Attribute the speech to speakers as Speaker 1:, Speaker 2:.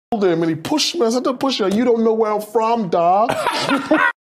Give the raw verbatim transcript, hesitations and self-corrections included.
Speaker 1: him and he pushed me. I said, don't push me. You don't know where I'm from, dog.